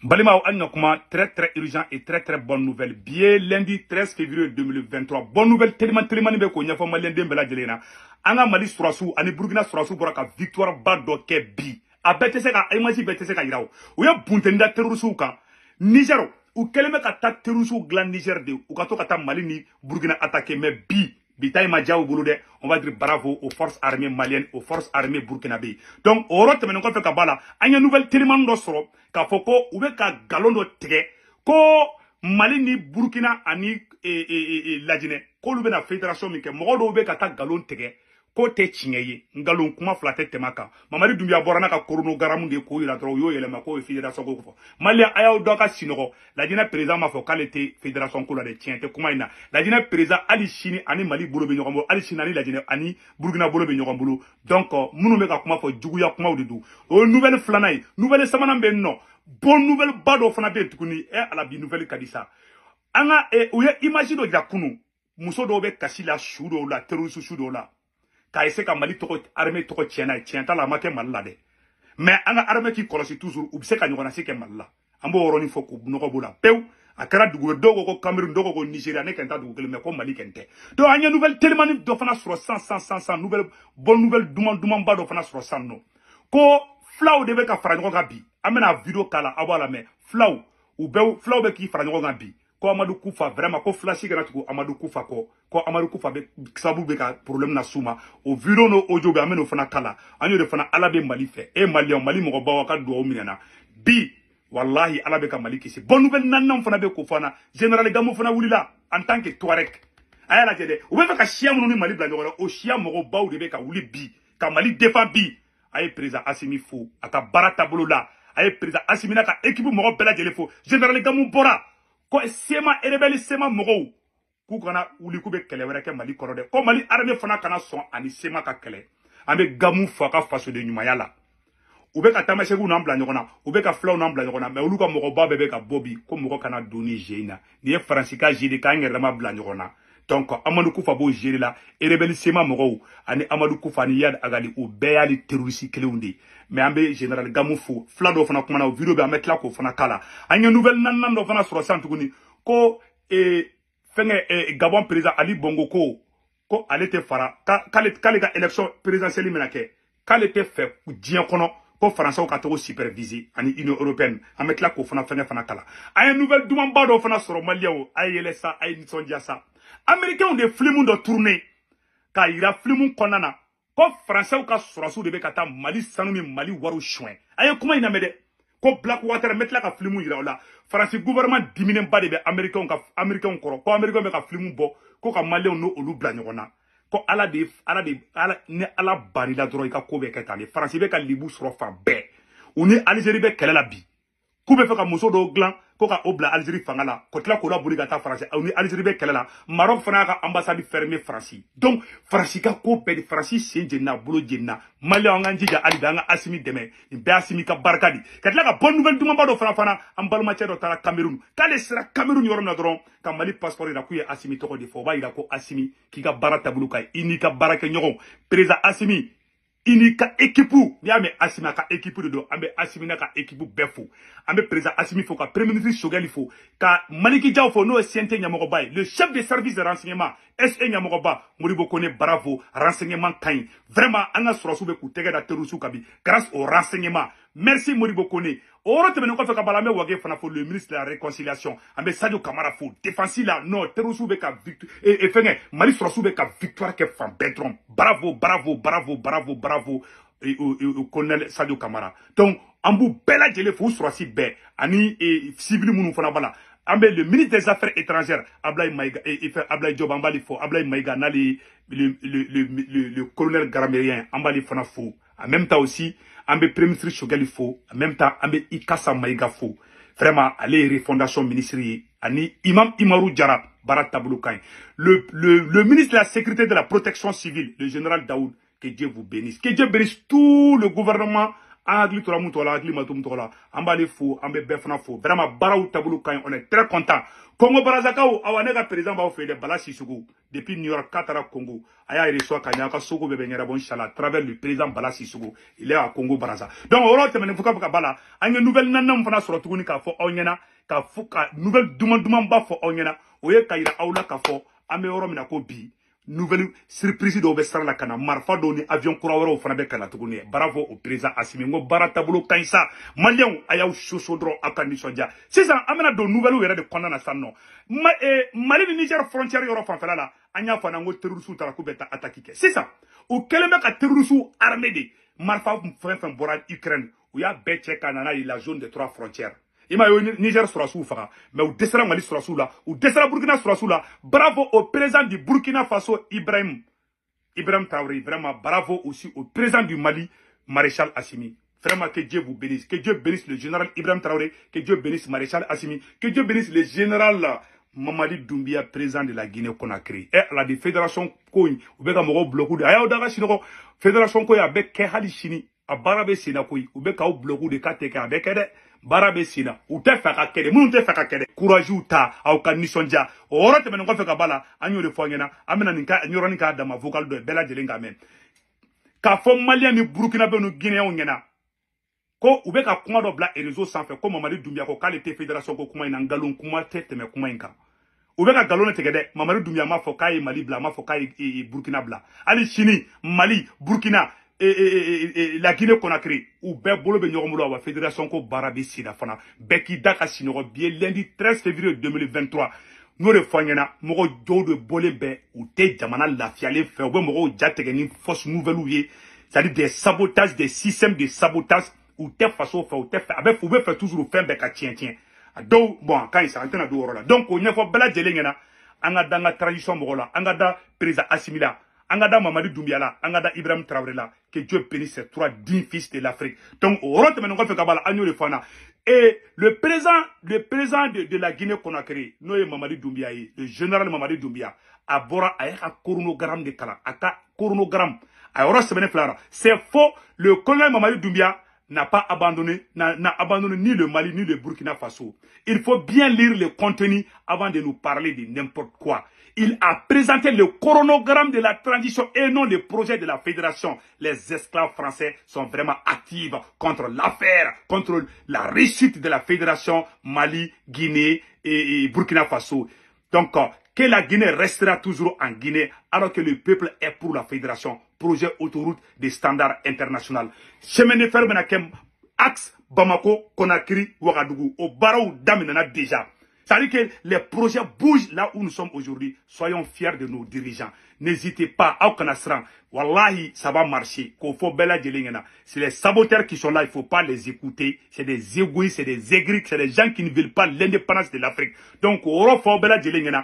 Balima Annokuma, très urgent et très bonne nouvelle. Bien lundi 13 février 2023. Bonne nouvelle tellement beko nyafo malien dembela jelena. Anga Mali surasu, ani Burkina surasu boraka victoire bado ke bi. A betese ka imasi betese ka yirawo. Uya buntenda terrorisme kan. Nigero, ou keleme ka ta terrorisme glan Niger de, ou ka to ka ta Mali ni Burkina attaquer mais bi. Bitaï Madjaou Bouloudé, on va dire bravo aux forces armées maliennes, aux forces armées burkinabé. Donc, au rote, mais on fait Kabala, il y a une nouvelle tellement d'osro, qu'a foko, ou bien qu'a galon de tige, ko Mali ni Burkina ani la Guinée, ko l'oube na fédération, mais que moro oube kata galon tige, ko te chingeye, ngalon kuma flate temaka. Mamadi Doumbia Borana ka korono garamu de ko yila tro yo yelema ko fédération ko fo. Mali aya doka sinoko, la Guinée président ma fo kalete fédération ko la de tiente kuma ina. La Guinée président Ali Chini ani Mali bolo be nyogombo, Ali Chini ani la Guinée ani Burkina bolo be nyogombo. Donc munu me ka kuma fo juguya kuma udidu. O nouvelle flanay, nouvelle samana be no. Bonne nouvelle bado fana be tukuni e ala bi nouvelle kadisa. Anga uye imagine do yakunu. Muso do be kasila shudo la terroriste shudo la. Ka ese ka Mali toko armée toko tienta la make Mali de. Mais anga armée qui kolosi toujours ou se ka nyogona se ke Mali la. Ambo oroni foku noko bola pew akara dugu dogo ko Cameroun dogo ko Nigeria ne kenta dugu mais ko Mali kente. Donc anya nouvelle tellement do fana sur 100 nouvelle bonne nouvelle duman ba do fana sur 100 no. Ko flaw de be ka fara nyoko bi. Amena vidéo kala awala mais flaw be ki fara nyoko bi. Ko Amadou Koufa vraiment ko flashi gana tuko Amadou Koufa ko Amadou Koufa be sabu be ka problème na suma o vidéo no audio be ameno fana kala anyo de fana alabe Mali fait e Mali mo ba waka do minana bi wallahi alabe ka Mali kisi bonne nouvelle nanam fana be ko fana général Gamou fana wulila en tant que Touareg aya la jede o be ka chia mo ni Mali bla ngora o chia mo ba de be ka wuli bi ka Mali défend bi ay président Assimi Fo aka barata bolo la ay président Assimi na ka équipe mo bela jele fo général Gamou bora ko sema rebelle sema mogo ku kana wuli ku be kele wera ke Mali koro de ko Mali armée fana kana son ani sema ka kele ambe Gamou faka faso de nyumaya la ou be ka tamase ku nambla nyokona ou be ka flaw nambla nyokona mais ulu ka mogo ba be ka bobi ko mogo kana doni jeina ni e francika jidi ka ngere ma bla nyokona donc Amadou Koufa bo jeri la rebelle sema mogo ani Amadou Koufa ni yad agali ou be ali terroriste keleundi mais ambe général Gamou fo flado fana kuma na vidéo be ametla ko fana kala anya nouvelle nan do fana sur santukuni ko fenge Gabon président Ali Bongo ko ale te fara kale ka élection présidentielle menake kale te fait dien kono ko français ka to superviser ani Union européenne ametla ko fana fana kala anya nouvelle duman ba do fana sur Maliao ay yelesa ay nisondia sa américain de film de tourner ka ira film konana ko français ka surasu de be kata Mali sanu mi Mali waru chouin ay kuma ina mede ko Blackwater metla ka film yira la France gouvernement diminen ba de be américain koro ko américain be ka film bo ko ka Mali no olu bla nyona ko ala ne ala bari la dro ka ko be ka tale France be ka libu suro fa be uni Algérie be kelela bi ku be fe ka muso do glan ko ka obla Algérie fangala ko tla ko la boli gata français uni Algérie be kelela Maroc fana ka ambassade fermée France donc France ka ko be de France senjena bolo jenna Mali anga njija ali danga Assimi deme be Assimi ka barkadi katla ka bonne nouvelle duma bado fana ambalma chedo tala Cameroun kale sera Cameroun yorom na dron ka Mali passeport ira ku ye Assimi to ko de fo ba ira ko Assimi ki ka barata bulu kay ini ka barake nyogo président Assimi ini ka équipe ni ame Assimi ka équipe de do ambe Assimi na ka équipe befo ambe président Assimi fo ka premier ministre Choguel fo ka Maliki Diaw fo no siente Nyamoko Bay le chef des services de renseignement SE Nyamoko Ba Modibo Kone bravo renseignement kain vraiment anga surasu be ku tege da terusu kabi grâce au renseignement merci Modibo Kone oro tebe ko fe ka balame wage fana fo le ministre de la réconciliation ambe Sadio Kamara fo défensi la non terusu be ka victoire et fenge Mali surasu be ka victoire ke fan bedrom bravo au colonel Sadio Kamara donc ambu bela jele fo surasi be ani civil munu fana bala ambe le ministre des affaires étrangères Ablaye Maïga et Ablaye Diop ambali fo Ablaye Maïga nali le colonel Garamérien ambali fana fo en même temps aussi ambe premier ministre Choguel fo en même temps ambe Ikassa Maïga fo vraiment aller refondation ministérielle ani Imam Imarou Diarra Barat Tabloukain le ministre de la sécurité de la protection civile le général Daoud. Que Dieu vous bénisse. Que Dieu bénisse tout le gouvernement an hakili tora mun tɔgɔ la hakili ma to mun tɔgɔ la an b'ale fo an bɛ bɛɛ fana fo vraiment baaraw taabolo ka ɲi on est très content Congo Brazzakaw awa ne ka président b'aw fɛ dɛ Bala Sissoko depuis New York k'a taara Congo a y'a reçoit ka ɲɛ a ka sogo bɛɛ bɛ ɲɛnabɔ inchallah à travers le président Bala Sissoko il est à Congo Brazza donc o yɔrɔ tɛmɛnen fo ka bala an ye nouvelle naaninan fana sɔrɔ tuguni k'a fɔ aw ɲɛna ka fɔ ka nouvelle duman fɔ aw ɲɛna o ye ka yira aw la k'a fɔ an bɛ yɔrɔ min na ko bi nouvelle surprise dɔw bɛ sara la ka na marifa dɔw ni avion kura wɛrɛw fana bɛ ka na tuguni bravo au président Assimi n ko baara taabolo ka ɲi sa maliyɛnw a y'aw soso dɔrɔn aw ka nisɔndiya sisan an bɛna don nouvelle yɛrɛ de kɔnɔna na sisan nɔ Mali ni Niger frontière yɔrɔ fanfɛla la an y'a fɔ an ko terroristes taara k'u bɛ taa attaque kɛ sisan u kɛlen bɛ ka terroristes armés de marifa fɛn fɛn bɔra Ukraine u y'a bɛɛ cɛ ka na n'a ye la zone des 3 frontières il m'a eu Niger surasiw faga mais u dɛsɛra Mali surasiw la u dɛsɛra Burkina surasiw la bravo au président du Burkina Faso Ibrahim Traoré vraiment bravo aussi au président du Mali Maréchal Assimi vraiment que Dieu vous bénisse que Dieu bénisse le général Ibrahim Traoré que Dieu bénisse Maréchal Assimi que Dieu bénisse le général Mamadi Doumbia président de la Guinée-Conakry la de fédération ko in u bɛ ka mɔgɔw bloquer de a y'aw daga sinɔgɔ fédération ko in a bɛ kɛ hali sini a baara bɛ sen na koyi u bɛ k'aw bloquer de k'a tɛ kɛ a bɛ kɛ dɛ baara bɛ sen na u tɛ fɛ ka kɛ dɛ minnu tɛ fɛ ka kɛ dɛ courage ta aw ka nisɔndiya o yɔrɔ tɛmɛnen kɔfɛ ka b'a la an y'o de fɔ an ɲɛna an bɛna nin yɔrɔnin k'a dama vocal dɔ ye bɛɛ lajɛlen k'a mɛn k'a fɔ maliyɛn ni burukinabe ni guinéens ɲɛna ko u bɛ ka kuma dɔ bila réseau sanfɛ ko Mamadi Doumbia ko k'ale tɛ fédération ko kuma in na nkalon kuma tɛ tɛmɛ kuma in kan u bɛ ka nkalon tigɛ dɛ Mamadi Doumbia m'a fɔ k'a ye Mali bila a m'a fɔ k'a ye Burkina bila hali sini Mali Burkina la Guinée-Conakry u bɛɛ bolo bɛ ɲɔgɔn bolo a wa fédération ko baara bɛ sen na fana bɛɛ k'i da ka sinɔgɔ bi ye lundi 13 février 2023 n'o de fɔ an ɲɛna mɔgɔ dɔw de bɔlen bɛ u tɛ jamana lafiyalen fɛ u bɛ mɔgɔw jatigɛ ni fausse nouvelle ye c'est-à-dire des sabotages des systèmes de sabotage u tɛ faso fɛ u tɛ fɛ u bɛ fɛ toujours fɛn bɛɛ ka tiɲɛ a dɔw bon a ka ɲi sa an tɛna don o yɔrɔ la donc o ɲɛfɔ bɛɛ lajɛlen ɲɛna an ka da an ka transition mɔgɔ la an ka da président Assimi la an ka da Mamadi Doumbia la an ka da Ibrahim Traoré la que Dieu bénisse ces 3 dignes fils de l'Afrique donc o yɔrɔ tɛmɛnen kɔfɛ ka b'a la an y'o de fɔ an na et le président de la Guinée-Conakry n'o ye Mamadi Doumbia ye le général Mamadi Doumbia a bɔra a y'a ka chronogramme de kalan a ka chronogramme a yɔrɔ sɛbɛnnen filɛ la c'est faux le colonel Mamadi Doumbia n'a pas abandonné, n'a abandonné ni le Mali ni le Burkina Faso. Il faut bien lire le contenu avant de nous parler de n'importe quoi. Il a présenté le chronogramme de la transition et non le projet de la fédération. Les esclaves français sont vraiment actifs contre l'affaire, contre la réussite de la fédération Mali, Guinée et Burkina Faso. Donc, que la Guinée restera toujours en Guinée alors que le peuple est pour la fédération. Projet autoroute des standards internationaux. Chemin de fer benakem axe Bamako, Conakry, Ouagadougou. Au barreau d'Amenana déjà. C'est-à-dire que les projets bougent là où nous sommes aujourd'hui. Soyons fiers de nos dirigeants. N'hésitez pas, à Kanasran. Wallahi, ça va marcher. C'est les saboteurs qui sont là, il ne faut pas les écouter. C'est des égoïstes, c'est des aigris, c'est des gens qui ne veulent pas l'indépendance de l'Afrique. Donc, au Rofo Bella Djelengena,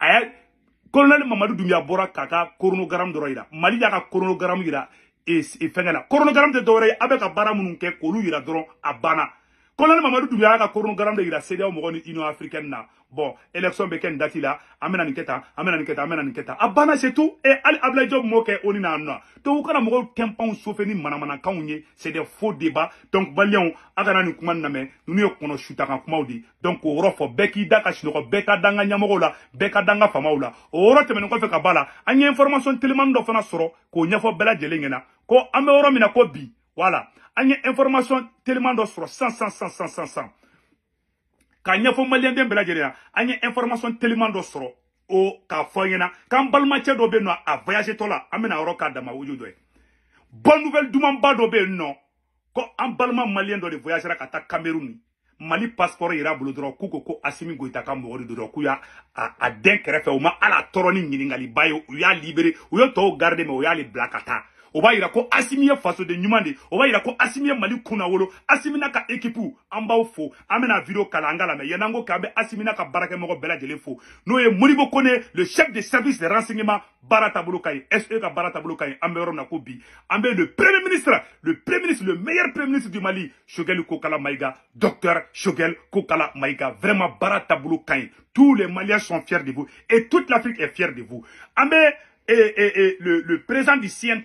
colonel Mamadou Doumbia bora kaka chronogramme dɔrɔn yira Mali y'a ka chronogramme yira fɛnkɛ la chronogramme tɛ dɔwɛrɛ ye a bɛ ka baara minnu kɛ k'olu yira dɔrɔn a banna colonel Mamadou Doumbia y'a ka chronogramme de yira CEDEAO mɔgɔ ni Union africaine na bon élection bɛ kɛ nin date la an bɛna nin kɛ tan an bɛna nin kɛ tan an bɛna nin kɛ tan a banna c'est tout et hali Abdoulaye Diop m'o kɛ o ni na nɔ donc u kana mɔgɔw tɛnpanw sauver ni manamanakanw ye c'est des faux débats donc maliyɛnw a kana nin kuma nin lamɛn ninnu ye kɔnɔ sutakan kumaw de donc o yɔrɔ fɔ bɛɛ k'i da ka sinɔgɔ bɛɛ ka da an ka ɲɛmɔgɔw la bɛɛ ka da an ka faamaw la o yɔrɔ tɛmɛnen kɔfɛ ka b'a la an ye information telimani dɔ fana sɔrɔ k'o ɲɛfɔ bɛɛ lajɛlen ɲɛna ko an bɛ yɔrɔ min na ko bi voilà an ye information telimani dɔ sɔrɔ san k'a ɲɛfɔ maliyɛnden bɛɛ lajɛlen na an ye information telimani dɔ sɔrɔ o k'a fɔ an ɲɛna k'an balimacɛ dɔ bɛ yen nɔ a voyage tɔ la an bɛna yɔrɔ k'a dama wuju dɔ ye bonne nouvelle dumanba dɔ bɛ yen nɔ ko an balima maliyɛn dɔ de voyagera ka taa Cameroun Mali passeport yira bolo dɔrɔn k'u ko Assimi Goïta ka mɔgɔ de dɔrɔn k'u y'a a den kɛrɛfɛ u ma ala tɔɔrɔ ni ɲininkaliba ye u y'a libéré u ye tɔw garder mais u y'ale bila ka taa o b'a yira ko Assimi ye fasoden ɲuman de o b'a yira ko Assimi ye Mali kunna wolo Assimi n'a ka équipe an b'aw fo an bɛna vidéo kalan an ka lamɛn yan'an ko k'an bɛ Assimi n'a ka baarakɛmɔgɔ bɛɛ lajɛlen fo n'o ye Modibo Kone le chef de service de renseignement baara taabolo ka ɲi SE ka baara taabolo ka ɲi an bɛ yɔrɔ min na ko bi an bɛ le premier ministre le meilleur premier ministre du Mali Choguel Kokala Maïga docteur Choguel Kokala Maïga vraiment baara taabolo ka ɲi tous les Maliens sont fiers de vous et toute l'Afrique est fière de vous an bɛ le président du CNT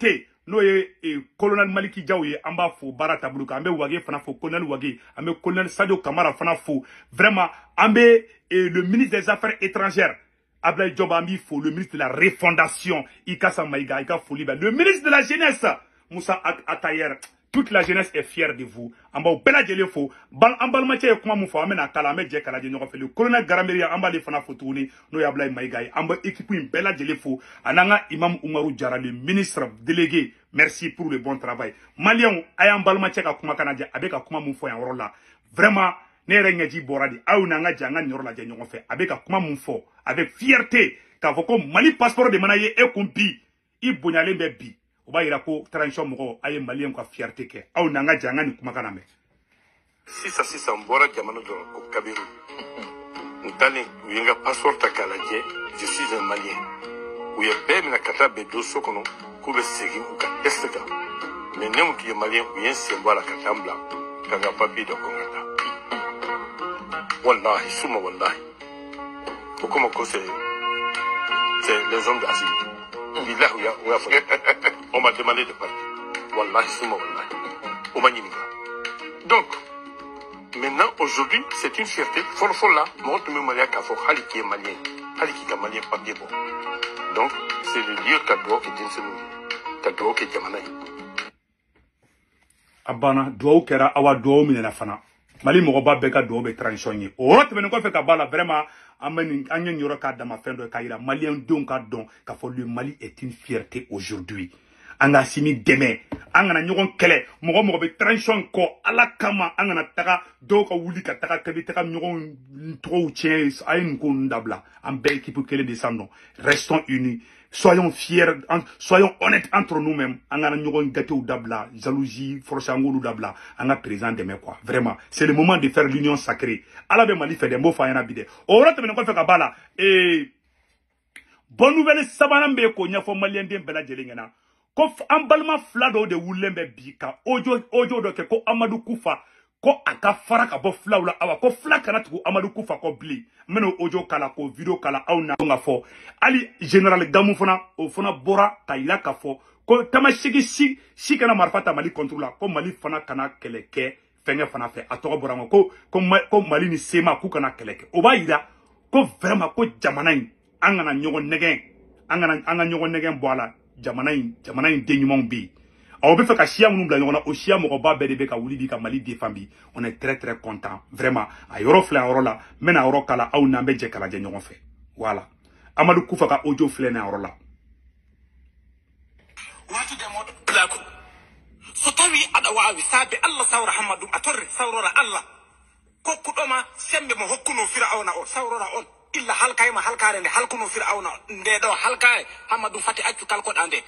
no ye colonel Maliki Diaw ye amba fo bara tabulu ka ambe wage fana fo colonel wage ambe colonel Sadio Kamara fana fo vraiment ambe le ministre des Affaires étrangères Ablaye Diop ambi fo le ministre de la refondation Ikassa Maïga Ika Foli le ministre de la jeunesse Moussa Atayer. Toute la jeunesse est fière de vous. Amba bela jele fo. Ambal mache e kuma mufo amena kala ame je kala je nyoko fe. Le colonel Garameria amba le fana fotouni no ya Ablaye Maïga. Amba équipe une bela jele fo. Ananga Imam Umaru Diarra le ministre délégué. Merci pour le bon travail. Malien aya ambal mache ka kuma kanadja abeka kuma mufo ya rola. Vraiment ne rengeji boradi au nanga janga nyorola je nyoko fe. Abeka kuma mufo avec fierté ka foko Mali passeport de manaye e kumpi. I bonyale bi. Oba irako transition moko aye malien kwa fierté ke au nanga janga ni kumakana me sisa mbora jamano do ko kabiru ntali winga passeport takalaje je suis un malien uye be na kata be do sokono ko be segi uka esteka mais nemu ki malien uye sembola katambla kaga papi do ko ngata wallahi suma wallahi ko como ko c'est les hommes d'Asie. On m'a demandé de partir. Wallahi, c'est moi, wallahi. Donc, maintenant, aujourd'hui, c'est une fierté. Fort là, moi, tu me malien qu'à fort, Haliki est malien. Haliki est malien, pas bien bon. Donc, c'est le lieu Kadouak et Dinsemou. Kadouak et Jamanaï. Abana, Douak era awa Douak minena fana. Mali Moroba Beka Douak transition. Orote me ko fe ka bala vraiment. Anyen yoro ka dama fendo kaira malien don ka don ka fo le Mali est une fierté aujourd'hui. Anga simi demain angana nyogon kele mogo be transition ko ala kama angana taka do ka wuli ka taka kebi taka nyogon trop tien ayin ko ndabla en belle équipe kele descendons restons unis. Soyons fiers, soyons honnêtes entre nous-mêmes. Angana nyogon gâté ou dabla, jalousie, forçango ou dabla, anga présent demain quoi. Vraiment, c'est le moment de faire l'union sacrée. Ala be Mali fait des mots fayana bide. Ora te ko fe ka bala et bonne nouvelle sabanambe ko nyafo malien dem bela jelingena. Ko ambalma flado de wulembe bika. Ojo do ke ko Amadou Koufa ko aka fara ka bo flawla awa ko flaka na tuku Amadou Koufa ko bli. Meno ojo kala ko video kala auna nga fo ali général Gamou fana o fana bora kayila ka fo ko tamashigi si kana marfata Mali contrôle ko Mali fana kana keleke fenge fana fe atoko bora ko Mali ni sema ku kana keleke o ba yira ko vraiment ko jamanain angana nyogo negen anga nyogo negen boala jamanain denyumon bi on peut faire ka chia munu bla nyona o chia mo ba be de ka wuli bi ka Mali défambi on est très content vraiment a yoro fla yoro la mena yoro kala au nambe je kala je nyongo fe voilà Amadou Koufa ka audio fla na yoro la watu de mod blako so tawi ada waawi sabe Allah sawra Hamadou atorre sawrora Allah kokkudoma sembe mo hokkuno fir'auna o sawrora on illa halkayma halkare nde halkuno fir'auna nde do halkare Hamadou fati accu kalkoda nde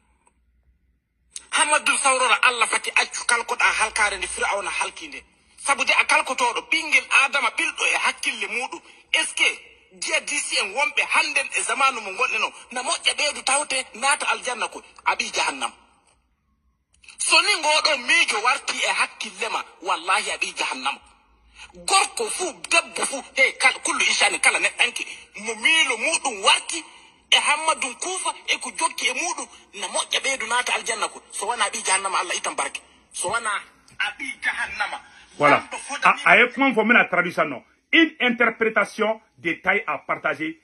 Hamadou sawrora Allah fati accu kalkoda halkare nde fir'auna halkinde sabude a kalkotodo bingel adama bildo e hakkille mudu est-ce que disi en wombe handen e zamanu mo gonne no na mojja beedu tawte nata aljanna ko abi jahannam so ni ngodo mijo warti e hakkillema wallahi abi jahannam gorko fu debbo fu he kal kullu ishani kala nedanki mo milo mudum warti e Hamadou Koufa e ko jokki e mudum na mojja beedu nata aljanna ko so wana abi jahannama Allah itam barke so wana abi jahannama. Voilà. Avec moi, on la traduction, non. Une interprétation des tailles à partager.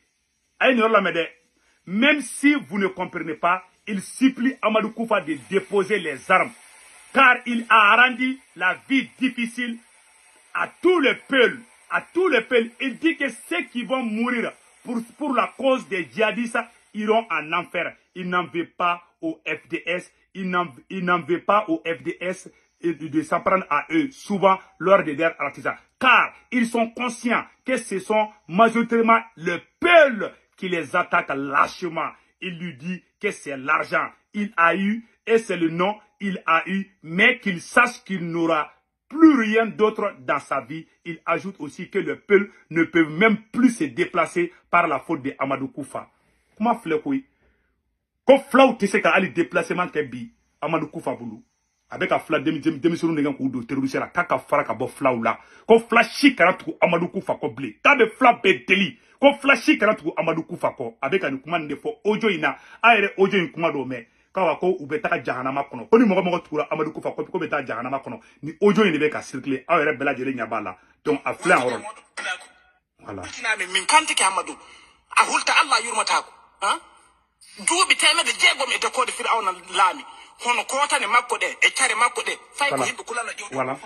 Même si vous ne comprenez pas, il supplie Amadou Koufa de déposer les armes. Car il a rendu la vie difficile à tous les peuples. À tous les peuples. Il dit que ceux qui vont mourir pour la cause des djihadistes iront en enfer. Il n'en veut pas au FDS. Il n'en veut pas au FDS. Et de s'en prendre à eux, souvent lors des guerres artisans. Car ils sont conscients que ce sont majoritairement le peuple qui les attaque lâchement. Il lui dit que c'est l'argent. Il a eu, et c'est le nom, il a eu, mais qu'il sache qu'il n'aura plus rien d'autre dans sa vie. Il ajoute aussi que le peuple ne peut même plus se déplacer par la faute de Amadou Koufa. Comment flekoui? Quand flau te se ka ali déplacement ke bi Amadou Koufa boulou. Avec un fla démission de coup terroriste la kaka fara ka bo fla ou la ko flashi karatu Amadou Koufa ko blé ta de fla beteli ko flashi karatu Amadou Koufa ko avec un commande de fo ojo ina aere ojo in kuma do me kawa ko u bɛ taga jahanama kɔnɔ ko ni mɔgɔ tugura Amadu Kufa ko bɛ taa jahanama kɔnɔ ni audio in de bɛ ka circuler aw yɛrɛ bɛɛ lajɛlen ɲɛ b'a la donc a filɛ yan yɔrɔ voilà min kante ke Amadu a hulta Allah yurmata ko ha duuɓi temede jeegom e dekode Firawna laami hono kotane makko ɗe e care makko ɗe fay ko yimɓe kulala voilà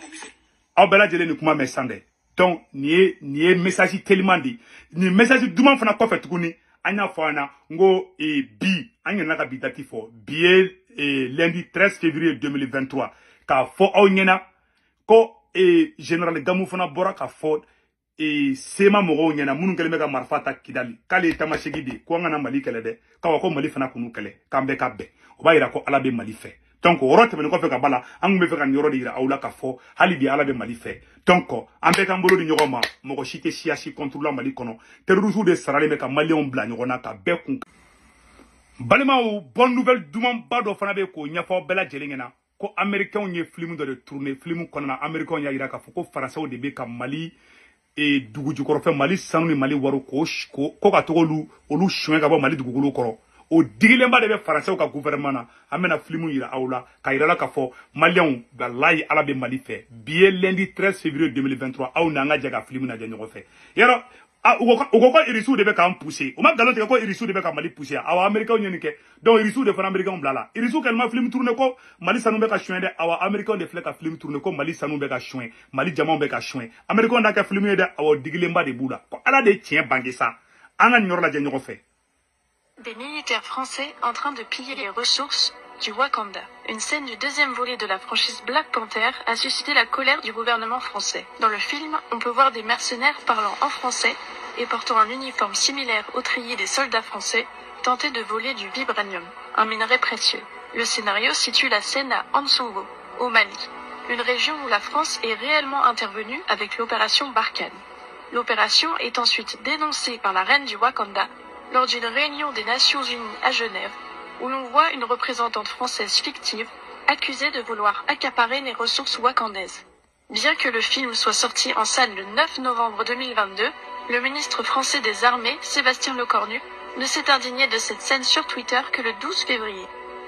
aw bɛɛ lajɛlen ni kuma mɛn san dɛ donc nin ye message tellement di ni message duman fana kɔfɛ tuguni an y'a fɔ an na n ko bi an yɛlɛnna ka bi dati fɔ bi ye lundi 13 février 2023 k'a fɔ aw ɲɛna ko général Gamu fana bɔra ka fɔ sema mɔgɔw ɲɛna minnu kɛlen bɛ ka marifa ta Kidali k'ale ye tamasegi de ko an kana Mali kɛlɛ dɛ k'awa ko Mali fana kunu kɛlɛ k'an bɛɛ ka bɛn o b'a yira ko Ala bɛ Mali fɛ donc o yɔrɔ tɛmɛnen kɔfɛ ka b'a la an kun bɛ fɛ ka nin yɔrɔ de yira aw la k'a fɔ hali bi Ala bɛ Mali fɛ donc an bɛɛ k'an bolo di ɲɔgɔn ma mɔgɔ si tɛ siya si contre la Mali kɔnɔ terroristes de saralen bɛ ka maliyɛnw bila ɲɔgɔn na ka bɛɛ kun balimaw bonne nouvelle dumanba dɔ fana bɛ k'o ɲɛfɔ bɛɛ lajɛlen ɲɛna ko américains ye film dɔ de tourner film kɔnɔna américains y'a yira k'a fɔ ko français de bɛ ka Mali dugu jukɔrɔfɛ Mali sanu ni Mali wari ko ka tɔgɔ olu suɲɛ ka bɔ Mali dugukolo kɔrɔ o digilenba de bɛ français ka gouvernement na an bɛna film yira aw la ka yira la k'a fɔ maliyɛnw walayi Ala bɛ Mali fɛ bi ye lundi 13 février 2023 aw n'an ka jɛ ka film lajɛ ɲɔgɔn fɛ yɔrɔ u ko irisiw de bɛ k'an pousser u ma nkalon tigɛ ko irisiw de bɛ ka Mali pousser awa américains ɲɛ nin kɛ donc irisiw de fana américains bila la irisiw kɛlɛma film tourner ko Mali sanu bɛ ka suɲɛ dɛ awa américains de filɛ ka film tourner ko Mali sanu bɛ ka suɲɛ Mali jamaw bɛ ka suɲɛ américains n'a kɛ film ye dɛ awa digilenba de b'u la ko Ala de ye tiɲɛ bange sa an ka nin yɔrɔ lajɛ ɲɔgɔn fɛ. Des militaires français en train de piller les ressources du Wakanda. Une scène du deuxième volet de la franchise Black Panther a suscité la colère du gouvernement français. Dans le film, on peut voir des mercenaires parlant en français et portant un uniforme similaire au treillis des soldats français tenter de voler du vibranium, un minerai précieux. Le scénario situe la scène à Ansongo, au Mali, une région où la France est réellement intervenue avec l'opération Barkhane. L'opération est ensuite dénoncée par la reine du Wakanda lors d'une réunion des Nations Unies à Genève, où l'on voit une représentante française fictive accusée de vouloir accaparer les ressources wakandaises. Bien que le film soit sorti en salle le 9 novembre 2022, le ministre français des Armées, Sébastien Lecornu, ne s'est indigné de cette scène sur Twitter que le 12 février.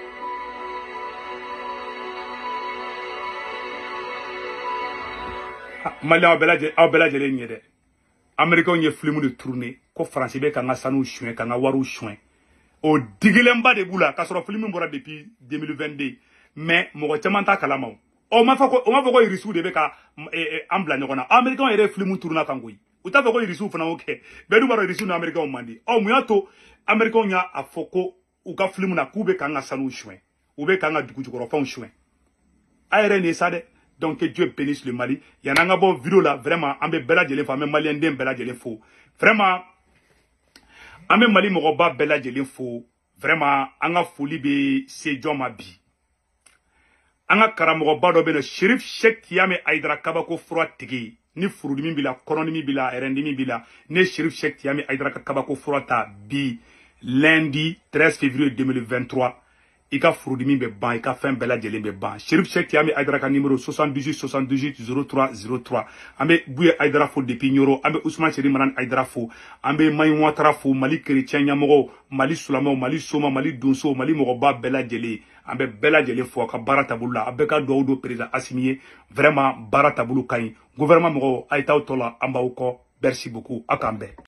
Américains ye film de tourner ko français be kanga sanu chouin kanga waru chouin o digilemba de bula ka soro film bora depuis 2022 mais mo caman ta kalama o ma fa ko irisu de be ka ambla nyona américains yere film tourna kangoyi o ta fa ko irisu fana oke be du baro irisu na américains mandi o mu yato américains nya afoko u ka film na kube kanga sanu chouin u be kanga dugu jukoro fa chouin ayere ne sade. Donc que Dieu bénisse le Mali. Il y en a un bon vidéo là, vraiment, on peut bella jeli fo, même malien dem bella jeli fo. Vraiment, on peut Mali moroba bella jeli fo. Vraiment, on a folie be se joma bi. On a karamoroba do beno Shérif Cheikh Tiame Aïdara Kabako froid tigi. Ni furudimi bila, koronimi bila, erendimi bila. Ne Shérif Cheikh Tiame Aïdara Kabako froid ta bi. Lundi 13 février 2023. Ika furudimi be ban, ika fin bella jeli be ban. Shérif Cheikh Tiame Aïdara ka numéro 78 78 03 03. Ambe Bouye Aïdara fo depuis Nyoro, ambe Ousmane Cheri Maran Aïdara fo, ambe Maï Ouattara fo, Mali chrétien Nyamogo, Mali Soulamo, Mali Soma, Mali Donso, Mali Moroba bella jeli, ambe bella jeli fo ka baratabula, ambe ka doudo président Assimié, vraiment baratabulu kain. Gouvernement Mogo Aïta Otola, amba uko, merci beaucoup, akambe.